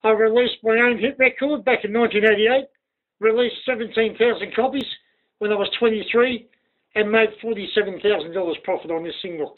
I released my own hit record back in 1988, released 17,000 copies when I was 23, and made $47,000 profit on this single.